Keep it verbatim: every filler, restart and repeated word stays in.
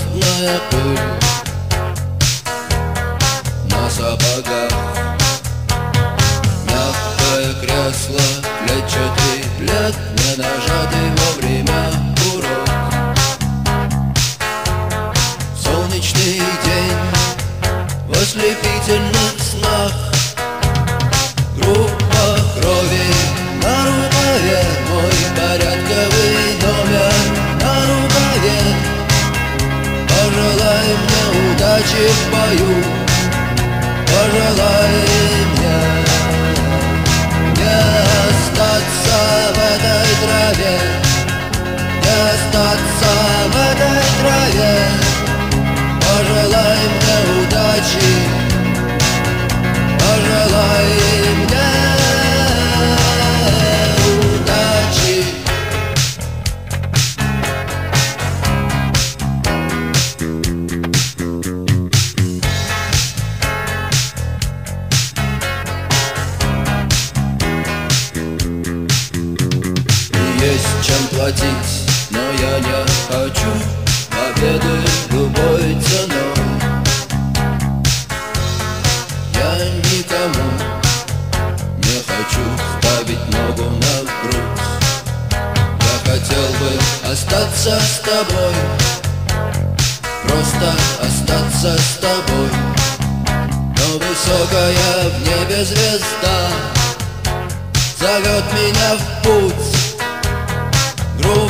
болотная пыль на сапогах, мягкое кресло, клетчатый плед, не нажатый во время урок. Солнечный день в ослепительных снах, группа крови на рукаве, мой порядковый номер на рукаве. Пожелай мне удачи в бою, пожелай мне не остаться в этой траве, не остаться в этой траве. Пожелай мне удачи, пожелай мне удачи. Есть чем платить, но я не хочу победы любой ценой. Я никому не хочу ставить ногу на грудь. Я хотел бы остаться с тобой, просто остаться с тобой. Но высокая в небе звезда зовет меня в путь. Грудь